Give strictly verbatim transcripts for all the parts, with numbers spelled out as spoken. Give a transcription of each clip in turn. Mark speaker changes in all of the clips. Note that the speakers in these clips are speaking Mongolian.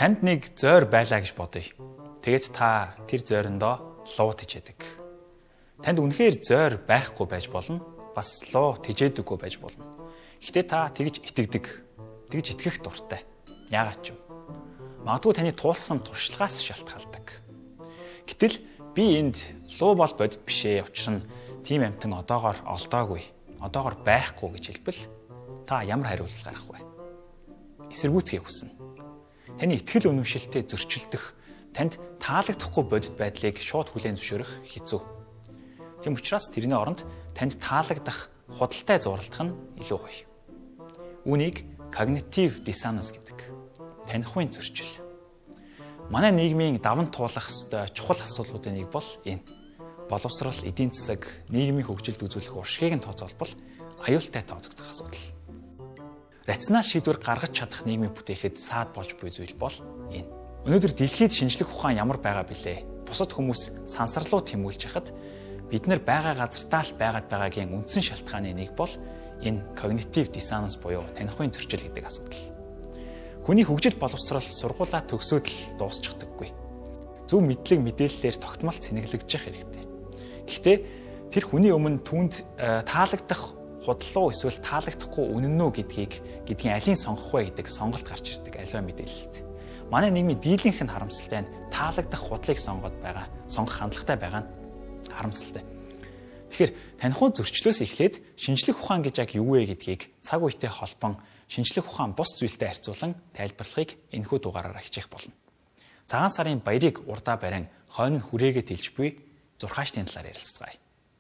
Speaker 1: Танд нэг зойр байлаа гэж бодъё. Тэгээд та тэр зойрондоо луу тижээдэг. Танд үнэхээр зойр байхгүй байж болно. Бас луу тижээдэггүй байж болно. Гэхдээ та тэгж итгэдэг. Тэгж итгэх дуртай. Яагаад ч юм. Магадгүй таны туулсан туршлагаас шалтгаалдаг. Гэтэл би энд луу бол бодит биш ээ. Учир нь тийм амтан одоогоор олдоогүй. Одоогоор байхгүй гэж хэлбэл та ямар хариулт гаргах вэ? Эсэргүүцхийг хүснэ. Таны итгэл үнэмшилтэд зөрчилдөх, танд таалагдахгүй бодит байдлыг шууд хүлээн зөвшөөрөх хэцүү. Тийм учраас тэрний оронд танд таалагдах худалтай зуралдах нь илүү гоё. Үүнийг cognitive dissonance гэдэг. Таних үеийн зөрчил. Манай нийгмийн даван туулах ёстой чухал асуудлуудын нэг бол энэ. Боловсрал, эдийн засаг, нийгмийн хөгжилд үзүүлэх уршигыг нь тооцоолбол аюултай тооцогдох асуудал. Рационал шийдвэр гаргаж чадах нийгмийг бүтээхэд саад болж буй зүйл бол энэ. Өнөөдөр дэлхийд шинжлэх ухаан ямар байгаа билээ? Бусад хүмүүс сансарлуу тэмүүлж хахад бид нар байгаа газартаа л байгаад байгаагийн үндсэн шалтгааны нэг бол энэ cognitive dissonance буюу таних үеийн зөрчил гэдэг асуудал. Хүний хөгжил боловсрал сургуулаа төгсөөд л дуусчихдаггүй. Зөв мэдлэг мэдээллээр тогтмол цэнэглэгдэж хэрэгтэй. Гэхдээ тэр хүний өмнө түүнд таалагдах худлуу эсвэл таалагдахгүй үнэн үү гэдгийг гэдгийн алийг сонгох вэ гэдэг сонголт гарч ирдэг аливаа мэдээлэлд. Манай нийгмийн дийлэнх нь харамсалтай нь таалагдах худлыг сонгоод байгаа, сонгох хандлагатай байгаа нь харамсалтай. Тэгэхээр танихгүй зөрчлөөс эхлээд шинжлэх ухаан гэж яг юу вэ гэдгийг цаг үетэй холбон шинжлэх ухаан бус зүйлтэй харьцуулан тайлбарлахыг энэхүү дугаараар хичээх болно. Цагаан сарын баярыг урдаа барин хойно нь хүрээгээ тэлж буй зурхаачдын талаар ярилцгаая.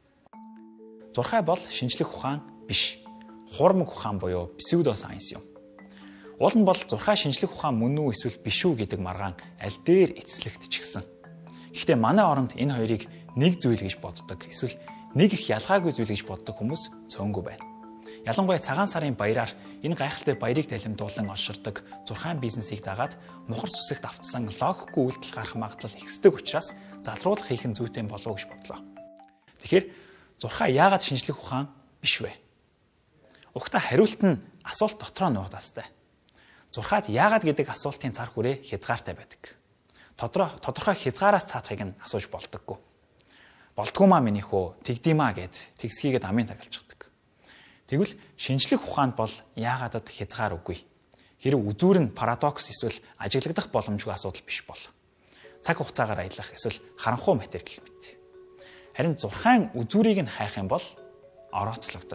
Speaker 1: Зурхай бол шинжлэх ухаан биш. Хуурмаг ухаан буюу pseudoscience юм. Уул нь бол зурхай шинжлэх ухаан мөн үү эсвэл биш үү гэдэг маргаан аль дээр эцэслэгдчихсэн. Гэхдээ манай оронд энэ хоёрыг нэг зүйл гэж боддог. Эсвэл нэг их ялгаагүй зүйл гэж боддог хүмүүс цөөнгүй байна. Ялангуяа цагаан сарын баяраар энэ гайхалтай баярыг талимдуулан олширдаг зурхайн бизнесийг дагаад мухар сүсэгт автсан логикгүй үйлдэл гарах магадлал ихсдэг учраас залруулах хийх нь зүйтэй болов уу гэж бодлоо. Тэгэхээр зурхай яагаад шинжлэх ухаан биш вэ? Угтаа хариулт нь асуулт дотроо нуугдастай. Зурхайд яагаад гэдэг асуултын цар хүрээ хязгаартай байдаг. Тодорхой тодорхой хязгаараас цаатахыг нь асууж болдоггүй. Болдгоо маа минийхөө тэгдиймаа гэд тэгсхийгээд амын тагалцдаг. Тэгвэл шинжлэх ухаанд бол яагаадд хязгаар үгүй. Хэрэв үзүүр нь парадокс эсвэл ажиглагдах боломжгүй асуудал биш бол цаг хугацаагаар аялах эсвэл харанхуй матер гэх мэт. Харин зурхайн үзүүрийг нь хайх юм бол орооцлогдно.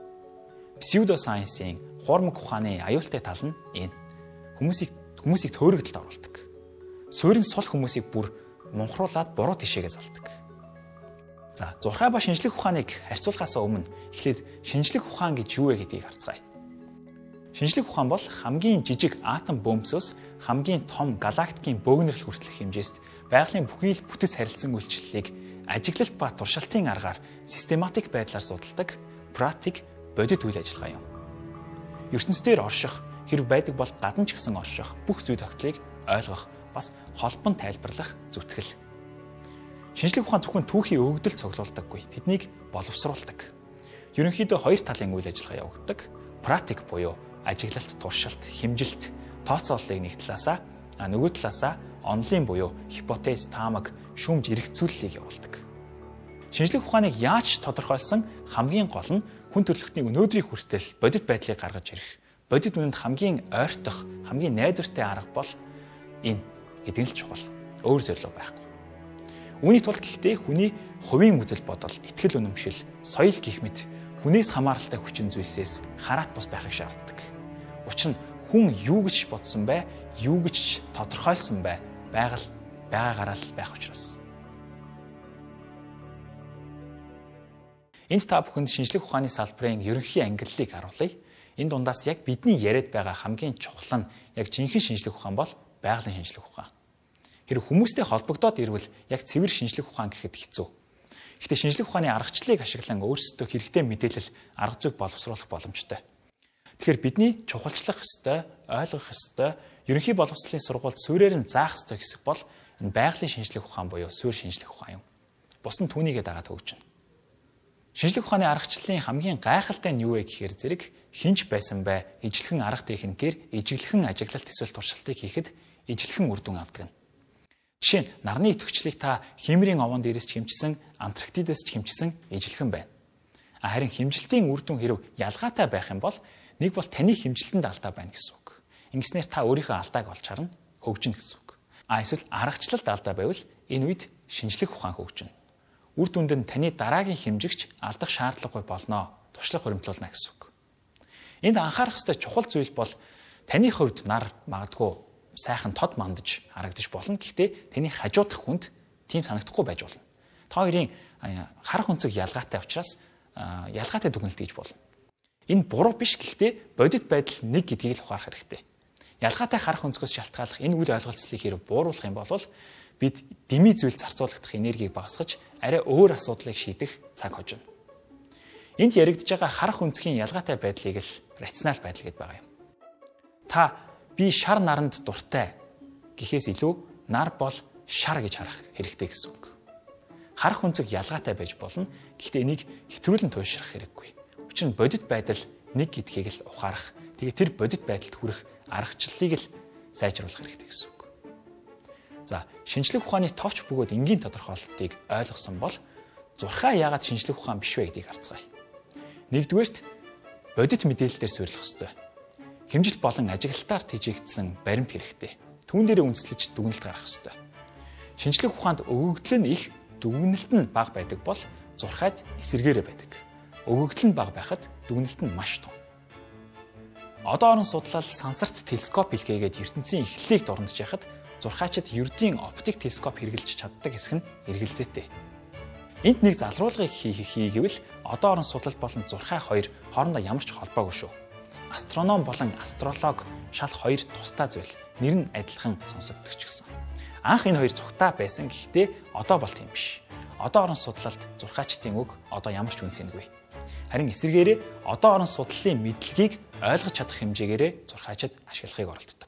Speaker 1: Pseudoscience-ийн хуурмаг ухааны аюултай тал нь энэ. Хүмүүсийг хүмүүсийг төөрөгдөлд оруулдаг. Суурин сул хүмүүсийг бүр мунхруулад буруу тишээгээ залдаг. За, зурхай ба шинжлэх ухааныг харьцуулахаас өмнө эхлээд шинжлэх ухаан гэж юу вэ гэдгийг харцгаая. Шинжлэх ухаан бол хамгийн жижиг атом бөмбөсөөс хамгийн том галактикийн бөөгнөрл хүртэлх хэмжээст байгалийн бүхий л бүтэц харилцан үйлчлэлийг ажиглалт ба туршилтын аргаар систематик байдлаар судалдаг практик бодит үйл ажиллагаа юм. ертөнцийн орших хэрэг байдаг бол гадна ч гэсэн орших бүх зүй тогтолцоог ойлгох бас холбон тайлбарлах зүтгэл. Шинжлэх ухаан зөвхөн түүхийн өгөгдөл цуглуулдаггүй, тэднийг боловсруулдаг. Ерөнхийдөө хоёр талын үйл ажиллагаа явагддаг. Практик буюу ажиглалт, туршилт, хэмжилт, тооцооллыг нэг талаасаа, а нөгөө талаасаа онлын буюу гипотез, таамаг, шүүмж эргэцүүлэлийг явуулдаг. Шинжлэх ухааныг яаж тодорхойлсон хамгийн гол нь хүн төрөлхтний өнөөдрийн хүртэл бодит байдлыг гаргаж ирэх. Бодит үнэнд хамгийн ойртох, хамгийн найдвартай арга бол энэ гэдэг нь л чухал. Өөр зөвлөө байхгүй. Үүний тулд гэхдээ хүний хувийн үзэл бодол, итгэл үнэмшил, соёл гэх мэт хүнээс хамааралтай хүчин зүйлсээс хараат бус байхыг шаарддаг. Учир нь хүн юу гэж бодсон бэ, юу гэж тодорхойлсон бэ, байгаль байгаагаараа л байх учраас. Энд та бүхэнд шинжлэх ухааны салбарын ерөнхий ангиллыг харуулъя. Энэ дундаас яг бидний яриад байгаа хамгийн чухал нь яг жинхэнэ шинжлэх ухаан бол байгалийн шинжлэх ухаан. Хэрэг хүмүүстэй холбогдоод ирвэл яг цэвэр шинжлэх ухаан гэхэд хэцүү. Гэхдээ шинжлэх ухааны аргачлалыг ашиглан өөрсдөө хэрэгтэй мэдээлэл арга зүйг боловсруулах боломжтой. Тэгэхээр бидний чухалчлах ёстой, ойлгох ёстой, ерөнхий боловсролын сургуульд суурьээр нь заах ёстой хэсэг бол энэ байгалийн шинжлэх ухаан буюу суурь шинжлэх ухаан юм. Бус нь түүнийгээ дагаад хөгжинэ. Шинжлэх ухааны аргачлалын хамгийн гайхалтай нь юу вэ гэхээр зэрэг хинч байсан бай, ижлэхэн арга техникээр ижиглэхэн ажиглалт эсвэл туршилтыг хийхэд ижилхэн үр дүн авдаг. Жишээ нь нарны идэвхжлийг та химрийн овон дээрээс ч хэмжсэн, Антарктидээс ч хэмжсэн ижилхэн байна. Харин хэмжилтийн үр дүн хэрв ялгаатай байх юм бол нэг бол таны хэмжилтэнд алдаа байна гэсэн үг. Ингэснээр та өөрийнхөө алдааг олж харна, хөгжинэ гэсэн үг. А эсвэл аргачлалд алдаа байвал энэ үед шинжлэх ухаан хөгжинэ. Үр дүнд нь таны дараагийн хэмжигч алдах шаардлагагүй болноо, туршлага хуримтлуулна гэсэн үг. Энд анхаарах ёстой чухал зүйл бол таны хувьд нар магадгүй сайхан тод мандаж харагдаж болно. Гэхдээ таны хажуудах хүнд тийм санагдахгүй байж болно. Та хоёрын харах өнцөг ялгаатай учраас ялгаатай дүгнэлт хийж болно. Энэ буруу биш, гэхдээ бодит байдал нэг гэдгийг л ухаарах хэрэгтэй. Ялгаатай харах өнцгөөс шалтгааллах энэ үйл ойлголцлыг хэрэг бууруулах юм бол бид дэмий зүйл зарцуулагдах энергийг багасгаж арай өөр асуудлыг шийдэх цаг хожино. Энд яригдж байгаа харах өнцгийн ялгаатай байдлыг л рационал байдал гэдээ байгаа юм. Та би шар наранд дуртай гэхээс илүү нар бол шар гэж харах хэрэгтэй гэсэн үг. Харах өнцөг ялгаатай байж болно. Гэхдээ энийг хэтрүүлэн туйлшрах хэрэггүй. Учир нь бодит байдал нэг гэдгийг л ухаарах. Тэгээ тэр бодит байдалд хүрэх аргачлалыг л сайжруулах хэрэгтэй гэсэн үг. За, шинжлэх ухааны товч бөгөөд энгийн тодорхойлолтыг ойлгосон бол зурхаа яагаад шинжлэх ухаан биш вэ гэдгийг харцгаая. Нэгдүгээрт бодит мэдээлэлээр суйрлах ёстой. Хэмжилт болон ажиглалтаар тэжээгдсэн баримт хэрэгтэй. Түүн дээрээ үндэслэж дүгнэлт гаргах ёстой. Шинжлэх ухаанд өгөгдөл нь их, дүгнэлт нь бага байдаг бол зурхайд эсэргээрээ байдаг. Өгөгдөл нь бага байхад дүгнэлт нь маш том. Одоо орон судлал сансарт телескоп илгээгээд ертөнцийн эхлэлийг дурандж яхад зурхайчид ердийн оптик телескоп хэрэглэж чаддаг хэсэг нь эргэлзээтэй. Энд нэг залруулгыг хийх хийгээвэл одоо орон судлал болон зурхай хоёр хоорондоо ямар ч холбоогүй шүү. Астроном болон астролог шал хоёр тусдаа зүйл. Нэр нь адилхан сонсогддог ч гэсэн. Анх энэ хоёр цугтаа байсан, гэхдээ одоо бол тийм биш. Одоо орон судлалд зурхайчдын үг одоо ямар ч үнцэнгүй. Харин эсвэргээрээ одоо орон судлалын мэдлэгийг ойлгож чадах хэмжээгээрээ зурхайчид ашиглахыг оролддог.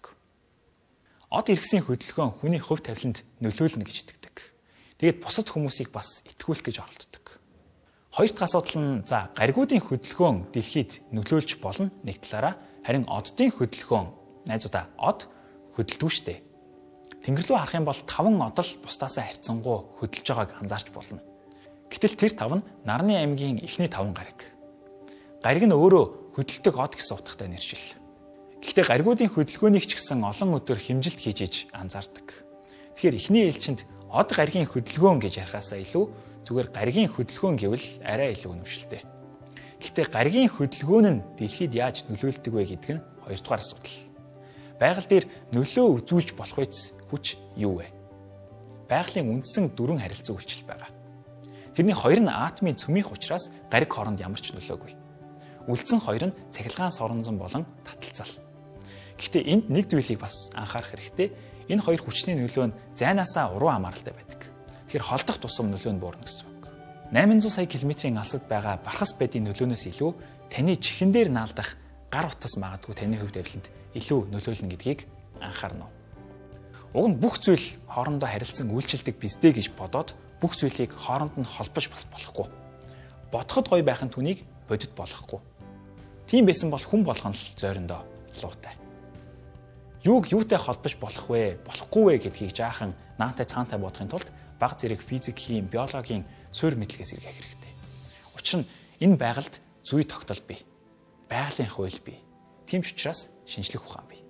Speaker 1: Од эргэсийн хөдөлгөөн хүний хувь тавиланд нөлөөлнө гэж итгэдэг. Тэгээд бусад хүмүүсийг бас итгүүлэх гэж оролддог. Хоёр дахь асуудал нь за гаригуудын хөдөлгөөн дэлхийд нөлөөлж болно нэг талаараа, харин оддын хөдөлгөөн найзуудаа од хөдөлдөг штэ. Тэнгэр рүү харах юм бол таван од л бусдаасаа харьцангуй хөдөлж байгааг анзаарч болно. Гэтэл тэр тав нь Нарны аймгийн эхний таван гариг. Гариг нь өөрөө хөдөлдөг од гэсэн утгатай нэршил. Гэхдээ гаригуудын хөдөлгөөнийг ч гэсэн олон өдөр хэмжилт хийж иж анзаардаг. Тэгэхээр эхний ээлжинд од гаригийн хөдөлгөөн гэж ярихаасаа илүү зүгээр гаригийн хөдөлгөөн гэвэл арай илүү үнэмшилтэй. Гэхдээ гаригийн хөдөлгөөн нь дэлхийд яаж нөлөөлдөг вэ гэдэг нь хоёрдугаар асуудал. Байгаль дээр нөлөө үзүүлж болох үс хүч юу вэ? Байгалийн үндсэн дөрвөн харилцан үйлчил байгаа. Тэрний хоёр нь атомын цөмийнх учраас гариг хооронд ямар ч нөлөөгүй. Үлдсэн хоёр нь цахилгаан соронзон болон таталцал. Гэхдээ энд нэг зүйлийг бас анхаарах хэрэгтэй. Энэ хоёр хүчний нөлөө нь зайнаасаа уруу хамааралтай байдаг. Тэгэхээр холдох тусам нөлөө нь буурна гэсэн үг. восемь сая сая километрийн алсад байгаа бархас байдгийн нөлөөнөөс илүү таны чихэн дээр наалдах гар утас магадгүй таны хувьд авиланд илүү нөлөөлнө гэдгийг анхаарна. Уг нь бүх зүйл хоорондоо харилцан үйлчилдэг биздэ гэж бодоод бүх зүйлийг хооронд нь холбож бас болохгүй. Бодоход гоё байхын түүнийг бодит болгохгүй. Тийм байсан бол хүн болгоно л зойрондоо луутай. Юуг юутай холбож болох вэ, болохгүй вэ гэдгийг жаахан наантай цаантай бодохын тулд бага зэрэг физик, хим, биологийн суурь мэдлэгээс эргэх хэрэгтэй. Учир нь энэ байгальд зүй тогтол бий. Байгалийн хууль бий. Тийм ч учраас шинжлэх ухаан бий.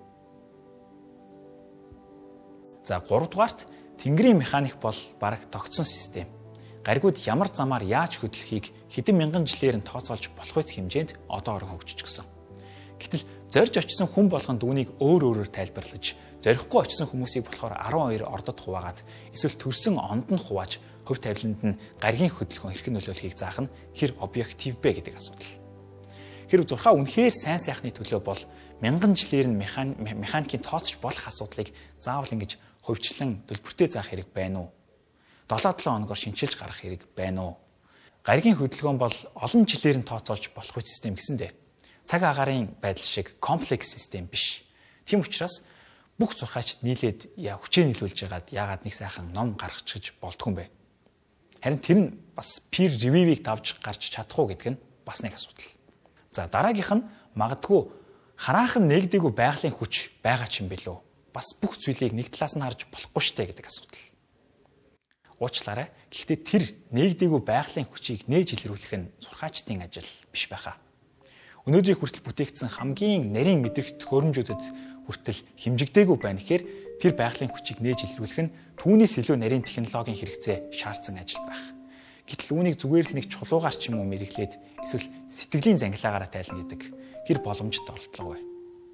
Speaker 1: За гурав дугаарт Тэнгэрийн механик бол бараг тогтсон систем. Гаригууд ямар замаар яаж хөдлөхийг хэдэн мянган жилээр нь тооцоолж болох үс хэмжээнд одоо орон хөгжиж гисэн. Гэтэл зорж очисон хүн болгонд үүнийг өөр өөрөөр тайлбарлаж, зорихгүй очисон хүмүүсийг болохоор арван хоёр ордод хуваагаад, эсвэл төрсөн онд нь хувааж, хувь тавиланд нь гаригийн хөдөлгөөн хэрхэн нөлөөлөхийг заах нь хэр объектив бэ гэдэг асуудал. Хэрв зурхаа үнэхээр сайн сайхны төлөө бол мянган жилээр нь механикийн тооцож болох асуудлыг заавал ингэж хувьчлан төлбөртэй заах хэрэг байна уу? долоо долоо хоногор шинчилж гарах хэрэг байна уу? Гаригийн хөдөлгөөн бол олон жилээр нь тооцоолж болох систем гэсэндээ цаг агаарын байдал шиг комплекс систем биш. Тийм учраас бүх зурхаачд нийлээд яа хүчээ нийлүүлж яагаад яагаад нэг сайхан ном гаргачих болдгүй юм бэ? Харин тэр нь бас peer review-ийг давж гарч чадах уу гэдэг нь бас нэг асуудал. За дараагийнх нь магадгүй хараахан нэгдэггүй байгалийн хүч байгаа ч юм билүү? бас бүх зүйлийг нэг талаас нь харж болохгүй штэ гэдэг асуудал. Уучлаарай. Гэхдээ тэр нээгдээгүй байгалийн хүчийг нээж илрүүлэх нь зурхаачдын ажил биш байхаа. Өнөөдрийг хүртэл бүтээгдсэн хамгийн нарийн мэдрэгт төхөөрөмжүүдэд хүртэл хэмжигдээгүй байна гэхээр тэр байгалийн хүчийг нээж илрүүлэх нь түүнээс илүү нарийн технологийн хэрэгцээ шаардсан ажил байх. Гэтэл үүнийг зүгээр л нэг чулуугаар ч юм уу мэрэглээд эсвэл сэтгэлийн зангилаагаараа тайлна гэдэг хэр боломжтой оролдлого вэ?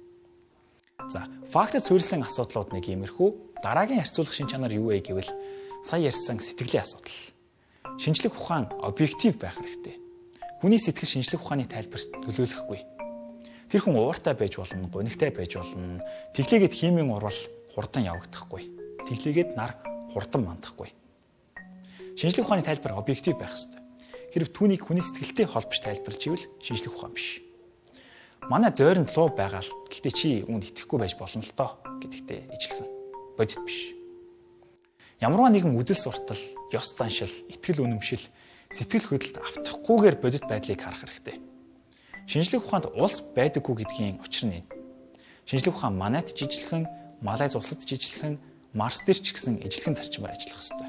Speaker 1: За, фактэд суурилсан асуудлууд нэг иймэрхүү. Дараагийн харьцуулах шин чанар юу вэ гэвэл сая ярьсан сэтгэлийн асуудал. Шинжлэх ухаан объектив байх хэрэгтэй. Хүний сэтгэл шинжлэх ухааны тайлбарт төлөөлөхгүй. Тэр хүн ууртай байж болно, гунигтай байж болно. Тэглээгээд химийн урвал хурдан явагдахгүй. Тэглээгээд нар хурдан мандахгүй. Шинжлэх ухааны тайлбар объектив байх ёстой. Хэрв түүнийг хүний сэтгэлтэй холбож тайлбарлаж ивэл шинжлэх ухаан биш. Манай зойронд луу байгаа л гэхдээ чи үүнд итгэхгүй байж болно л доо гэдэгтээ ижлэхэн. Бодит биш. Ямарваа нэгэн үзэл суртал, ёс заншил, итгэл үнэмшил, сэтгэл хөдлөлт автахгүйгээр бодит байдлыг харах хэрэгтэй. Шинжлэх ухаанд улс байдаггүй гэдгийн учир нь энэ. Шинжлэх ухаан манайд жижигхэн, Малай улсад жижигхэн, Марс дээр ч гэсэн ижлэхэн зарчмаар ажиллах ёстой.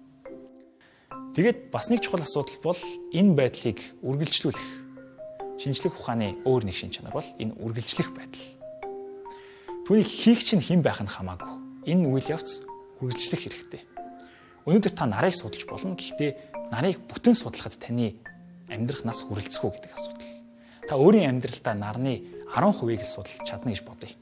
Speaker 1: Тэгээд бас нэг чухал асуудал бол энэ байдлыг үргэлжлүүлэх. Шинжлэх ухааны өөр нэг шин чанар бол энэ үргэлжлэх байдал. Түүнийг хийх чинь хэн байх нь хамаагүй. Энэ үйл явц үргэлжлэх хэрэгтэй. Өнөөдөр та нарыг судалж болно. Гэхдээ нарыг бүтэн судлахад таны амьдрах нас хүрэлцэх үү гэдэг асуудал. Та өөрийн амьдралдаа нарны арван хувийг л судалж чадна гэж бодъё.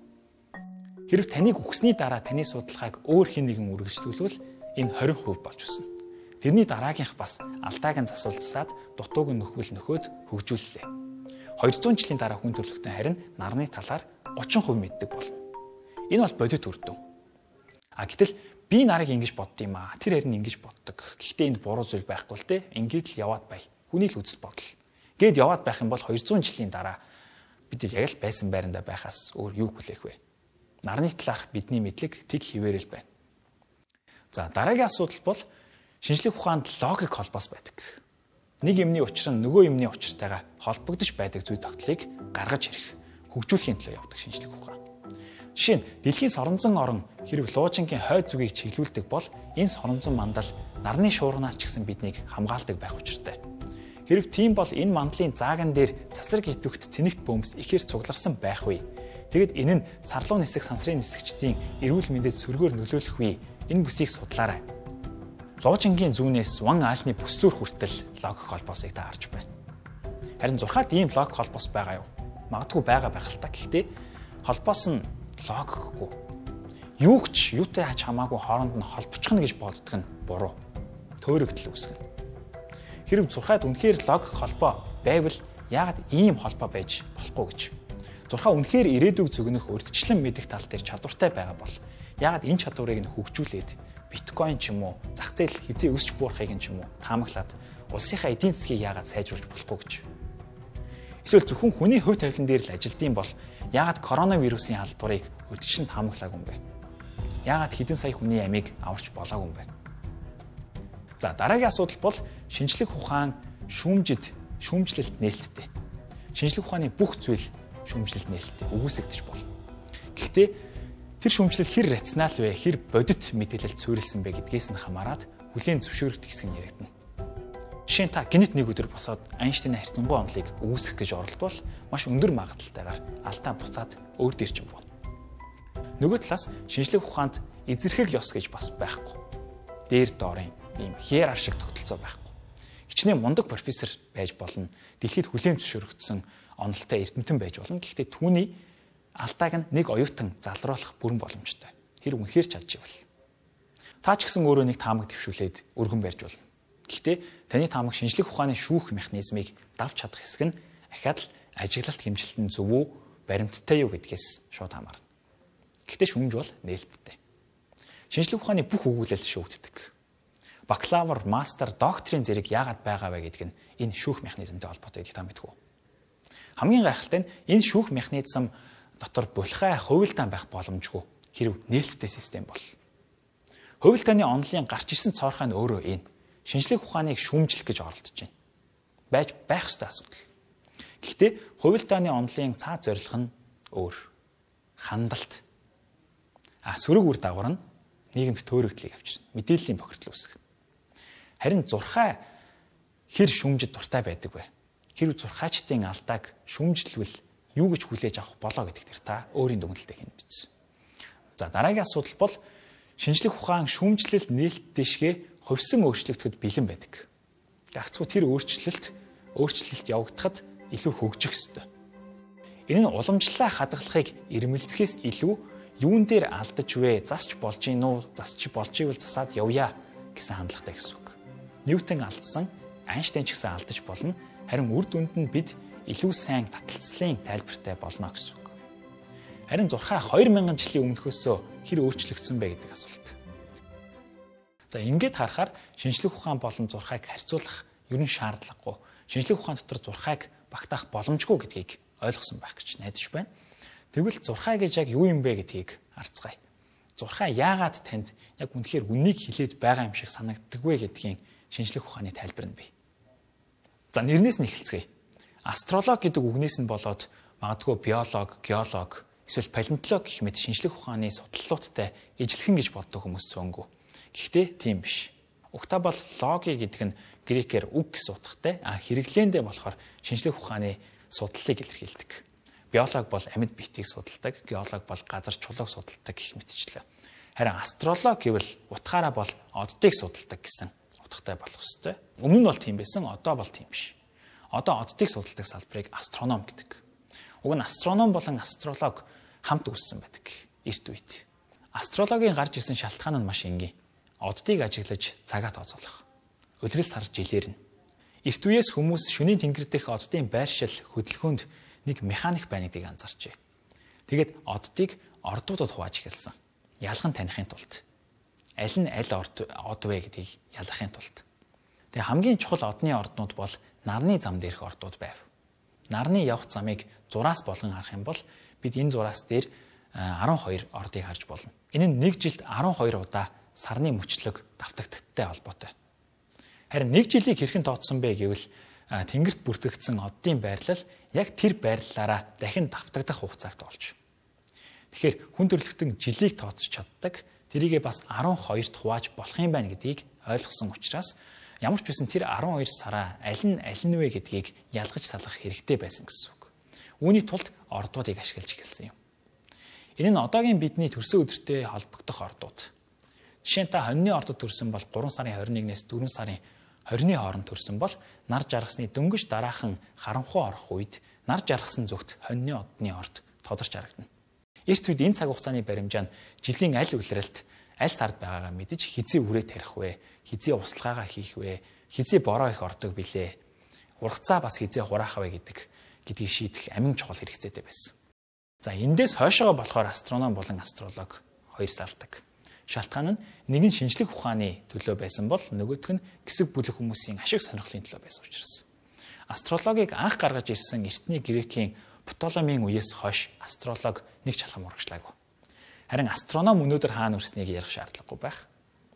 Speaker 1: Хэрв таныг өгсөний дараа таны судалгааг өөр хэн нэгэн үргэлжлүүлвэл энэ хорин хувь болж өснө. Тэрний дараагийнх бас алдааг нь засвалжсаад дутууг нь нөхвөл нөхөөд хөгжүүллээ. двести жилийн дараа хүн төрөлхтөн харин нарны талаар гучин хувь мэддэг болно. Энэ бол бодит үр дүн. А гэтэл би нарыг ингэж бодд юм аа. Тэр харин ингэж боддог. Гэхдээ энд буруу зүйл байхгүй л дээ. Ингээд л яваад бай. Хүний л үзэл бодол. Гээд яваад байх юм бол двести жилийн дараа бид яг л байсан байрандаа байхаас өөр юу хүлээх вэ? Нарны талаарх бидний мэдлэг тэг хിവэрэл байна. За, дараагийн асуудал бол шинжлэх ухаанд логик холбоос байдаг. Нэг юмны учир нь нөгөө юмны учиртайгаа холбогдож байдаг зүй тогтолыг гаргаж ирэх, хөгжүүлэхийн төлөө явдаг шинжлэх ухаан. Жишээ нь дэлхийн соронзон орон хэрэг луужингийн хойд зүгийг чиглүүлдэг бол энэ соронзон мандал нарны шуурганаас ч гэсэн биднийг хамгаалдаг байх учиртай. Хэрв тийм бол энэ мандлын зааган дээр цацраг идэвхт цэнэгт бөмбөс ихээр цугларсан байх вэ? Тэгэд энэ нь сарлуу нисэх сансрын нисгчдийн эрүүл мэндэд сөргөөр нөлөөлөх вэ? Энэ бүсийг судлаарай. Луужингийн зүүнээс ван аалны бүслүүр хүртэл логик холбоосыг та харж байна. Харин зурхаад ийм логик холбоос байгаа юу? Магадгүй байгаа байх л та. Гэхдээ холбоос нь логикгүй. Юу ч юутай хач хамаагүй хооронд нь холбочихно гэж боддог нь буруу. Төөрөгдөл үүсгэнэ. Хэрв зурхаад үнэхээр логик холбоо байвал яагаад ийм холбоо байж болохгүй гэж. Зурхаа үнэхээр ирээдүг зөгнөх урьдчилан мэдэх тал дээр чадвартай байгаа бол яагаад энэ чадварыг нь хөгжүүлээд биткойн ч юм уу зах зээл хизээ өсч буурахыг нь ч юм уу таамаглаад улсынхаа эдийн засгийг яагаад сайжруулж болохгүй гэж. Эсвэл зөвхөн хүний хувь тавилан дээр л ажилдсан бол яагаад коронавирусын халдварыг урьдчилан таамаглаагүй юм бэ? Яагаад хэдэн сая хүний амийг аварч болоогүй юм бэ? За, дараагийн асуудал бол шинжлэх ухаан шүүмжид шүүмжлэлт нээлттэй. Шинжлэх ухааны бүх зүйл шүүмжлэлт нээлттэй үгүйсэгдэж болно. Гэхдээ тэр шүүмжлэл хэр рационал вэ, хэр бодит мэдээлэлд суурилсан бэ гэдгээс нь хамаарат хүлээн зөвшөөрөгдөх хэсэг нь яригдана. Жишээ нь та гинт нэг өдөр босоод Айнштейний харьцангуй онолыг үгүйсгэх гэж оролдвол маш өндөр магадaltaйгаар алдаа буцаад өөр дээр ч юм болно. Нөгөө талаас шинжлэх ухаанд эзэрхэг ёс гэж бас байхгүй. Дээр доорын ийм хиерар шиг тогтолцоо байхгүй. Хичнээн мундаг профессор байж болно. Дэлхийд хүлээн зөвшөөрөгдсөн онолтой эрдэмтэн байж болно. Гэхдээ түүний алдааг нь нэг оюутан залруулах бүрэн боломжтой. Тэр үнэхээр чадчихвал. Та ч гэсэн өөрөө нэг таамаг дэвшүүлээд өргөн барьж болно. Гэхдээ таны таамаг шинжлэх ухааны шүүх механизмыг давж чадах хэсэг нь ахаад л ажиглалт хэмжилтэн зөв үү, баримттай юу гэдгээс шууд хамаарна. Гэхдээ шүүмж бол нээлттэй. Шинжлэх ухааны бүх өгүүлэл шүүгддэг. Бакалавр, мастер, докторийн зэрэг яагаад байгаа вэ гэдэг нь энэ шүүх механизмтай холбоотой гэдгийг та мэдгүй. Хамгийн гайхалтай нь энэ шүүх механизм дотор булхай хувилдаан байх боломжгүй хэрв нээлттэй систем бол. Хувилдааны онолын гарч ирсэн цоорхой нь өөрөө энэ шинжлэх ухааныг шүүмжлэх гэж оролдож байна. Байж байх ёстой асуудал. Гэхдээ хувилдааны онолын цаад зорилго нь өөр. Хандлт. А сөрөг үр дагавар нь нийгэмд төөрөгдлийг авчирна. Мэдээллийн бохирдол үүсгэнэ. Харин зурхай хэр шүмжид дуртай байдаг вэ? Хэрв зурхайчдын алдааг шүмжлэвэл юу гэж хүлээж авах болоо гэдэг тэр та өөрийн дүгнэлтэд хэн бичсэн. За дараагийн асуудал бол шинжлэх ухаан шүүмжлэл нээлт дэшгээ хувьсан өөрчлөгдөд бэлэн байдаг. Гагцхүү тэр өөрчлөлт өөрчлөлт явагдахад илүү хөгжих ёстой. Энэ нь уламжлалаа хадгалахыг ирмэлцэхээс илүү юун дээр алдаж вэ? Засч болж гин үү? Засч болж ивэл засаад явъя гэсэн хандлагатай гэсэн үг. Ньютон алдсан, Айнштейн ч гэсэн алдаж болно. Харин үр дүнд нь бид илүү сайн таталцлын тайлбартай болно гэсэн үг. Харин зурхай хоёр мянган жилийн өмнөхөөсөө хэр өөрчлөгдсөн бэ гэдэг асуулт. За ингээд харахаар шинжлэх ухаан болон зурхайг харьцуулах ер нь шаардлагагүй. Шинжлэх ухаан дотор зурхайг багтаах боломжгүй гэдгийг ойлгосон байх гэж найдаж байна. Тэгвэл зурхай гэж яг юу юм бэ гэдгийг харцгаая. Зурхай яагаад танд яг үнэхээр үнийг хэлээд байгаа юм шиг санагддаг вэ гэдгийн шинжлэх ухааны тайлбар нь бий. За нэрнээс нь эхэлцгээе. Астролог гэдэг үгнээс нь болоод магадгүй биолог, геолог, эсвэл палеонтолог гэх мэт шинжлэх ухааны судлалуудтай ижилхэн гэж боддог хүмүүс цөөнгөө. Гэхдээ тийм биш. Угтаа бол логи гэдэг нь грекээр үг гэсэн утгатай, а хэрэглээндээ болохоор шинжлэх ухааны судлалыг илэрхийлдэг. Биолог бол амьд биетийг судалдаг, геолог бол газар чулууг судалдаг гэх мэтчлээ. Харин астролог гэвэл утгаараа бол оддыг судалдаг гэсэн утгатай болох ёстой. Өмнө нь бол тийм байсан, одоо бол тийм биш. Одоо оддыг судалдаг салбарыг астроном гэдэг. Уг нь астроном болон астролог хамт үүссэн байдаг эрт үед. Астрологийн гарч ирсэн шалтгаан нь маш энгийн. Оддыг ажиглаж цагаа тооцоолох. Улирал сар жилээр нь. Эрт үеэс хүмүүс шөнийн тэнгэр дэх оддын байршил хөдөлгөөнд нэг механик байна гэдгийг анзаарчээ. Тэгээд оддыг ордуудад хувааж эхэлсэн. Ялган таних тулд. Аль нь аль од вэ гэдгийг ялгахын тулд. Тэгээ хамгийн чухал одны орднууд бол нарны зам дээрх ордууд байв. Нарны явах замыг зураас болгон харах юм бол бид энэ зураас дээр арван хоёр ордыг харж болно. Энэ нь нэг жилд арван хоёр удаа сарны мөчлөг давтагдталтай холбоотой. Харин нэг жилийг хэрхэн тооцсон бэ гэвэл тэнгэрт бүртгэгдсэн оддын байрлал яг тэр байрлалаараа дахин давтагдах хугацааг тоолж. Тэгэхээр хүн төрөлхтөн жилийг тооцож чаддаг, тэрийгээ бас арван хоёрт хувааж болох юм байна гэдгийг ойлгосон учраас ямар ч байсан тэр арван хоёр сараа аль нь аль нь вэ гэдгийг ялгаж салгах хэрэгтэй байсан гэсэн үг. Үүний тулд ордуудыг ашиглаж эхэлсэн юм. Энэ нь одоогийн бидний төрсөн өдөртэй холбогдох ордууд. Жишээ нь та хоньны ордод төрсөн бол гурван сарын хорин нэгнээс дөрвөн сарын хорины хооронд төрсөн бол нар жаргасны дөнгөж дараахан харанхуй орох үед нар жаргасан зүгт хоньны одны орд тодорч харагдана. Эрт үед энэ цаг хугацааны баримжаа нь жилийн аль улиралд аль сард байгаагаа мэдэж хизээ үрээ тарих вэ, хизээ услахаагаа хийх вэ, хизээ бороо их ордог билээ, ургацаа бас хизээ хураах вэ гэдэг гэдгийг шийдэх амин чухал хэрэгцээтэй байсан. За эндээс хойшоо болохоор астроном болон астролог хоёр салдаг. Шалтгаан нь нэг нь шинжлэх ухааны төлөө байсан бол нөгөөх нь гэсэг бүлэг хүмүүсийн ашиг сонирхлын төлөө байсан учраас. Астрологийг анх гаргаж ирсэн эртний Грекийн Птолемийн үеэс хойш астролог нэг чалхам урагшлаагүй. Харин астроном өнөөдөр хаана үрснийг ярих шаардлагагүй байх.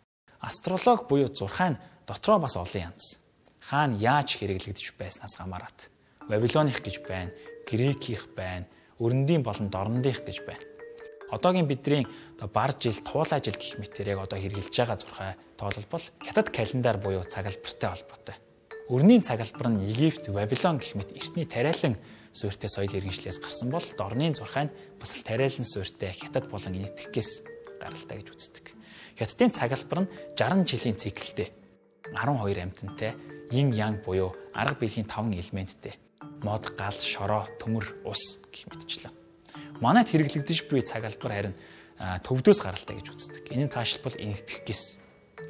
Speaker 1: Астролог буюу зурхай нь дотроо бас олон янз. Хаана яаж хэрэглэгдэж байснаас хамаарат. Вавилоных гэж байна, Грекийнх байна, өрөндийн болон дорндийнх гэж байна. Одоогийн бидний бар жил, туулай жил гэх мэтээр яг одоо хэрэгжилж байгаа зурхай тоолбол хятад календар буюу цагалбартай холбоотой. Өрний цагалбар нь Египт, Вавилон гэх мэт эртний тариалан суурьтай соёл иргэншлээс гарсан бол дорны зурхай нь бас тариалан суурьтай хятад болон энэтхгээс гаралтай гэж үздэг. Хятадын цагалбар нь жарган жилийн циклтэй арван хоёр амьтантай yin yang буюу арга биеийн таван элементтэй мод, гал, шороо, төмөр, ус гэх мэтчлээ. Манайд хэрэглэгдэж буй цагалбар харин төвдөөс гаралтай гэж үздэг. Энэ цаашлбал энэтхгээс.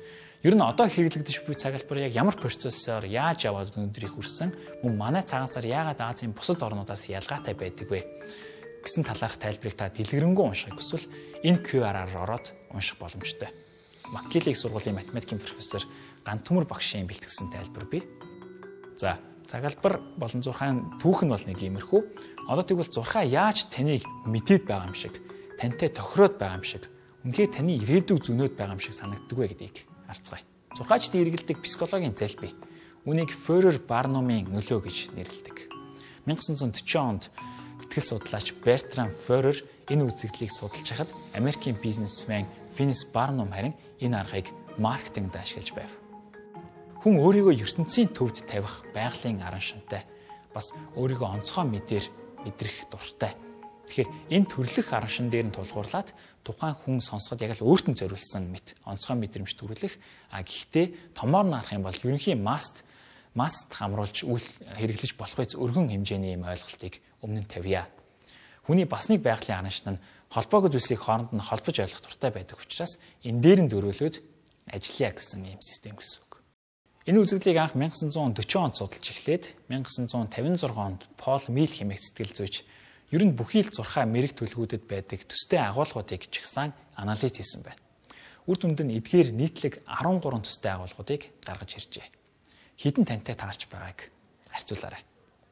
Speaker 1: Ер нь одоо хэрэглэгдэж буй цагалбар яг ямар процессор яаж яваад өнөөдрийг хүрсэн, мөн манай цагаансаар яагаад Азийн бусад орнуудаас ялгаатай байдаг вэ гэсэн талаарх тайлбарыг та дэлгэрэнгүй уншихыг хүсвэл энэ кью ар-аар ороод унших боломжтой. Маккеле их сургуулийн математикийн профессор Гантөмөр багшийн бэлтгэсэн тайлбар бий. За, цагалбар болон зурхайн түүх нь бол нэг иймэрхүү. Одоо тэгвэл зурхай яаж таныг мэдээд байгаа юм шиг, тантай тохироод байгаа юм шиг, үнэхээр таны ирээдүйг зөнөөд байгаа юм шиг санагддаг вэ гэдгийг харцгаая. Зурхайчдын эргэлдэг психологийн залбий. Үүнийг Фойрер Барнумын нөлөө гэж нэрлэдэг. мянга тоғыз жүз төрөв онд Сэтгэл судлаач Бертран Форер энэ үзэгдлийг судалж хахад Америкийн бизнесмен Финис Барнум харин энэ аргыг маркетингд ашиглаж байв. Хүн өөрийгөө ертөнцийн төвд тавих байгалийн аран шимтэй бас өөрийгөө онцгой мэдээр мэдрэх дуртай. Тэгэхээр энэ төрлөх аран шин дээр нь тулгуурлаад тухайн хүн сонсоход яг л өөртөө зориулсан мэт онцгой мэдрэмж төрүүлэх. А гэхдээ томоор нь харах юм бол ерөнхийн маст маст хамруулж үйл хэрэглэж болохгүй өргөн хэмжээний юм ойлголтыг өмнө нь тавья. Хүний бас нэг байгалийн аран шин нь холбоогүй зүйлсийг хооронд нь холбож ойлгох дуртай байдаг учраас энэ дээр нь дөрөөлөөд ажиллая гэсэн юм систем гэсэн үг. Энэ үзэгдлийг анх 천구 дөрвөн онд судалж эхлээд 천구 тавин зургаан онд Пол Мил хэмээх сэтгэл зүйч ер нь бүхий л зурхай мэрэг төлгүүдэд байдаг төстэй агуулгуудыг чагсаан анализ хийсэн байна. Үр дүнд нь эдгээр нийтлэг арван гурван төстэй агуулгуудыг гаргаж иржээ. Хэдэн тантай таарч байгааг харьцуулаарай.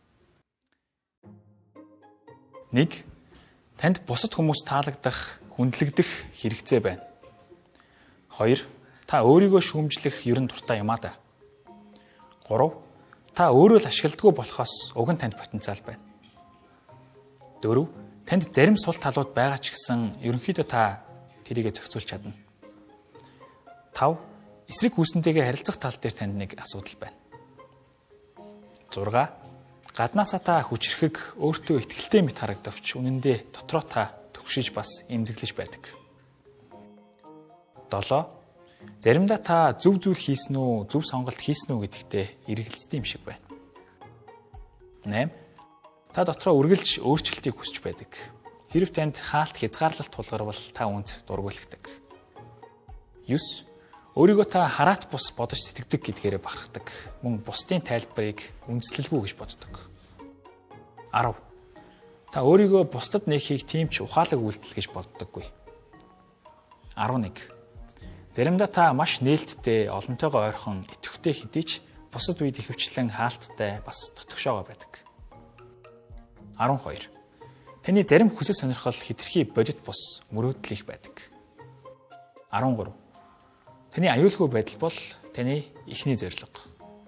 Speaker 1: нэг Танд бусад хүмүүс таалагдах, хүндлэгдэх хэрэгцээ байна. хоёр Та өөрийгөө шүүмжлэх ерөн дуртай юм а да. гурав Та өөрөө л ашигладгүй болохоос уг нь танд потенциал байна. дөрөв Танд зарим сул талууд байгаа ч гэсэн ерөнхийдөө та тэрийгэ зохицуулж чадна. тав Эсрэг хүснтэйгээ харилцах тал дээр танд нэг асуудал байна. зурга Гаднаасаа та хүчрэхэг, өөртөө ихтгэлтэй мэт харагдавч үнэн дээр дотроо та төгшиж бас эмзэглэж байдаг. долоо Заримдаа та зөв зүйл хийсэн үү, зөв сонголт хийсэн үү гэдэгтээ эргэлздэг юм шиг байна. найм Та дотроо үргэлж өөрчлөлтийг хүсэж байдаг. Хэрэв танд хаалт хязгаарлалт тулгарвал та үүнд дургуйлагддаг. девь Өөрийгөө та хараат бус бодож сэтгэдэг гэдгээрээ бахархдаг. Мөн бусдын тайлбарыг үндэслэлгүй гэж боддог. десять Та өөрийгөө бусдад нээхийг тийм ч ухаалаг үйлдэл гэж боддоггүй. одиннадцать Заримдаа та маш нээлттэй, олонтойгоо ойрхон, идэвхтэй хэдий ч бусад үед ихэвчлэн хаалттай бас дотгошоогоо байдаг.12. Таны зарим хүсэл сонирхол хэтэрхий бодит бус мөрөөдөл их байдаг.13. Таны аюулгүй байдал бол таны эхний зорилго.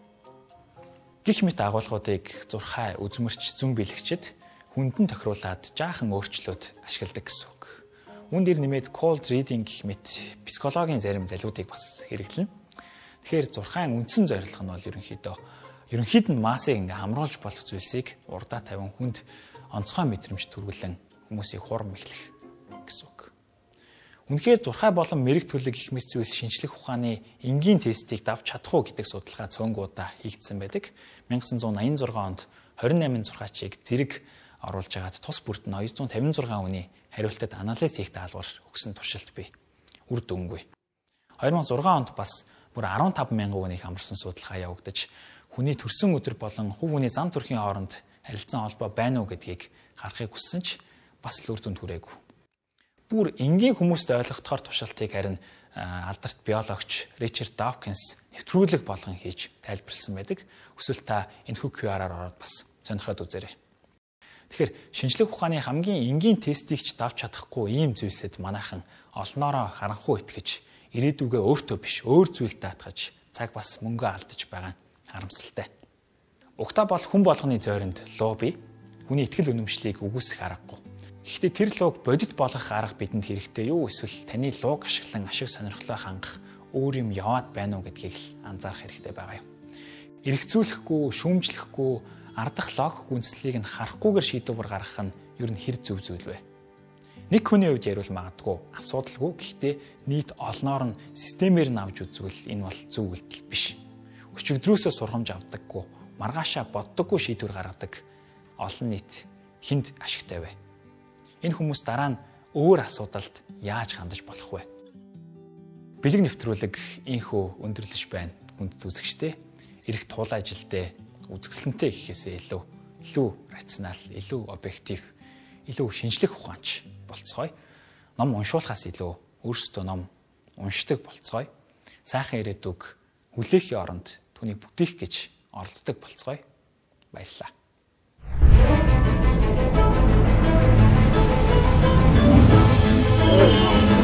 Speaker 1: Гэх мэт агуулгуудыг зурхай, үзмэрч, зүн бэлэгчэд хүндэн тохируулаад жаахан өөрчлөлт ашигладаг гэсэн үг. Үүн дээр нэмээд cold reading гэх мэт психологийн зарим залуудыг бас хэрэглэнэ. Тэгэхээр зурхайн үндсэн зорилго нь бол ерөнхийдөө ерөнхийд нь массыг ингээм хамруулж болох зүйлсийг урдаа тавин хүнд онцгой мэдрэмж төрүүлэн хүмүүсийг хурам эхлэх гэсэн үг. Үнэхээр зурхай болон мэрэг төрлөг гэх мэт зүйлс шинжлэх ухааны энгийн тестийг давж чадах уу гэдэг судалгаа цөөнгуудаа хийгдсэн байдаг. 천구 восемьдесят шесть онд двадцать восемь зургаачийг зэрэг оруулж агаад тус бүрт нь two hundred fifty-six хүний хариултад анализ хийх даалгавар өгсөн туршилт бий. Үр дүнгүй. two thousand six онд бас бүр fifteen thousand хүнийг хамарсан судалгаа явагдаж хүний төрсөн өдөр болон хувь хүний зам төрхийн хооронд харилцан холбоо байна уу гэдгийг харахыг хүссэн ч бас л үр дүнд хүрээгүй. Бүр энгийн хүмүүст ойлгохоор туршилтыг харин алдарт биологч Ричард Дawkins нэвтрүүлэг болгон хийж тайлбарлсан байдаг. Хүсвэл та энэхүү кью ар-аар ороод бас сонирхоод үзээрэй. Тэгэхээр шинжлэх ухааны хамгийн энгийн тестийг ч давж чадахгүй ийм зүйлсэд манайхан олноороо харанхуй итгэж ирээдүгөө өөртөө биш өөр зүйл даатгаж цаг бас мөнгө алдаж байгаа нь харамсалтай. Угтаа бол хүн болгоны зойронд луу бий. Хүний итгэл үнэмшлийг үгүйсэх аргагүй. Гэхдээ тэр лууг бодит болгох арга бидэнд хэрэгтэй юу эсвэл таны лууг ашиглан ашиг сонирхлоо хангах өөр юм яваад байна уу гэдгийг л анзаарах хэрэгтэй байгаа юм. Эргцүүлэхгүй, шүүмжлэхгүй, ардах логик үндслийг нь харахгүйгээр шийдвэр гаргах нь ер нь хэр зөв зүйл вэ? Нэг хүний хувьд ярил магадгүй асуудалгүй гэхдээ нийт олноор нь системээр нь авч үзвэл энэ бол зөв үйлдэл биш. Өчигдрөөсөө сургамж авдаггүй, маргаашаа боддоггүй шийдвэр гаргадаг олон нийт хүнд ашигтай вэ? Энэ хүмүүс дараа нь өөр асуудалд яаж хандаж болох вэ? Бэлэг нэвтрүүлэг инхүү өндөрлөж байна хүнд зүсэгчтэй. Ирэх туул ажилдээ үзэсгэлэнтэй гэхээсээ илүү илүү рационал, илүү объектив, илүү шинжлэх ухаанч болцгоё. Ном уншуулахаас илүү өөрсдөө ном уншдаг болцгоё. Сайхан ирээдүг хүлээхийн оронд түүнийг бүтээх гэж оролддог болцгоё. Баярлалаа.
Speaker 2: Oh